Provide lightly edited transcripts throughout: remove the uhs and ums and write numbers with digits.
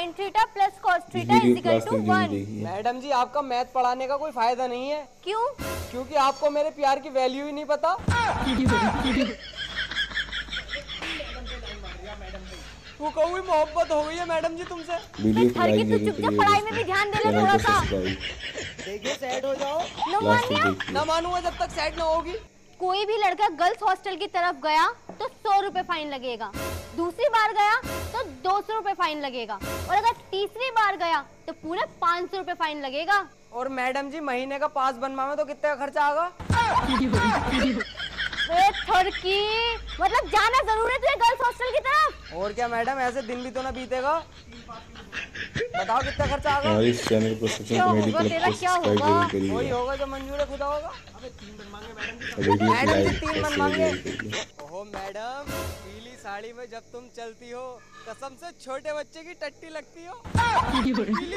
Sign theta plus cos theta is equal to 1। Madam ji आपका math पढ़ाने का कोई फायदा नहीं है। क्यों? क्योंकि आपको मेरे प्यार की वैल्यू ही नहीं पता। वो कोई मोहब्बत हो गई है मैडम जी तुमसे। वीडियो को लाइक तू जरूर चुप जा, करिए, पढ़ाई में भी ध्यान दे ले चैनल थोड़ा को सा। सब्सक्राइब देखिए सेट हो जाओ। लास्ट तक देखिए। ना मानूंगा जब तक सेट ना होगी। कोई भी लड़का गर्ल्स हॉस्टल की तरफ गया तो 100 रुपए फाइन लगेगा, दूसरी बार गया तो 200 रुपए फाइन लगेगा, और अगर तीसरी बार गया तो पूरे 500 रुपए फाइन लगेगा। और मैडम जी महीने का पास बनवा में तो कितने का खर्चा आगा? थरकी, मतलब जाना जरूर है तुझे गर्ल्स हॉस्टल की तरफ? और क्या मैडम, ऐसे दिन भी तो ना बीतेगा। बताओ कितना खर्चा आगा? हमारे इस चैनल को सचिन कॉमेडी क्लब को सब्सक्राइब जरूर करिए। वही होगा जो मंजूर खुदा होगा। वीडियो को मैडम जी लाइक 3 और मन शेयर मांगे। जरूर करिए। ओहो मैडम, पीली साड़ी में जब तुम चलती हो कसम से छोटे बच्चे की टट्टी लगती हो। पीली पीली।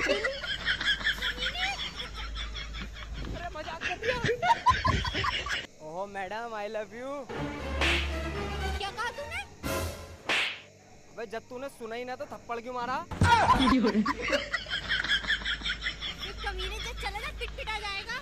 अरे मजाक कर दिया। ओहो मैडम आई लव यू। क्या कहा तूने? अबे जब तूने सुना ही ना तो थप्पड़ क्यों मारा? कमीने से चले ना पिटपिटा जाएगा।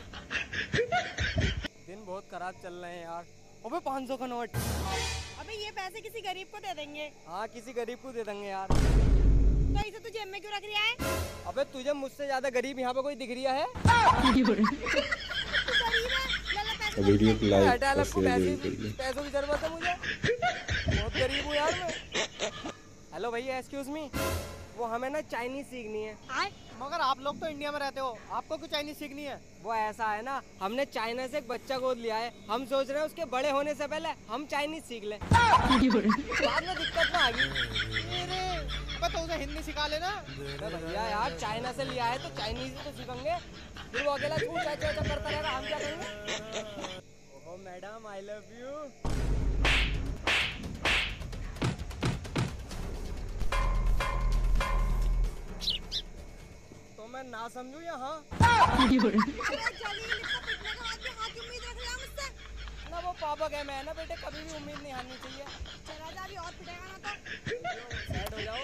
दिन बहुत खराब चल रहे हैं यार। अबे 500 का नोट। अबे ये पैसे किसी गरीब को दे देंगे। हाँ किसी गरीब को दे देंगे यार। तो इसे तू जेब में क्यों रख रहा है? अबे तुझे मुझसे ज्यादा गरीब यहाँ पे कोई दिख रहा है? तू गरीब है, ले ले पैसे। वीडियो को लाइक हटा और ले, शेयर जरूर करिए। पैसों की जरूरत है मुझे, बहुत गरीब हूँ यार मैं। हेलो भैया एक्सक्यूज मी, वो हमें ना चाइनीज सीखनी है। मगर आप लोग तो इंडिया में रहते हो, आपको क्यों चाइनीज सीखनी है? वो ऐसा है ना, हमने चाइना से एक बच्चा गोद लिया है, हम सोच रहे हैं उसके बड़े होने से पहले हम चाइनीज सीख लें। बाद में दिक्कत ना आएगी। तो उसे हिंदी सिखा लेना। अरे भैया यार चाइना से लिया है तो चाइनीज ही तो सीखेंगे, फिर वो अकेला छू चाचा करता रहेगा, हम क्या करेंगे? ओहो मैडम आई लव यू। तो मैं ना समझू या हाँ? ना वो पापा कह मैं ना बेटे कभी भी उम्मीद नहीं हारनी चाहिए। चला जा, अभी और पिटेगा ना तो। सेट हो जाओ।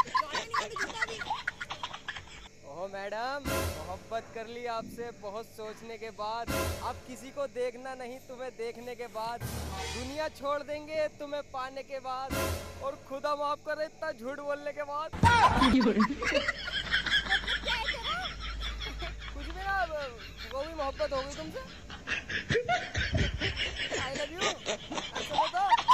ओहो मैडम, मोहब्बत कर ली आपसे बहुत सोचने के बाद, अब किसी को देखना नहीं तुम्हें देखने के बाद, दुनिया छोड़ देंगे तुम्हें पाने के बाद, और खुदा माफ करे इतना झूठ बोलने के बाद। कुछ भी ना, वो भी मोहब्बत हो गई तुमसे। I love you.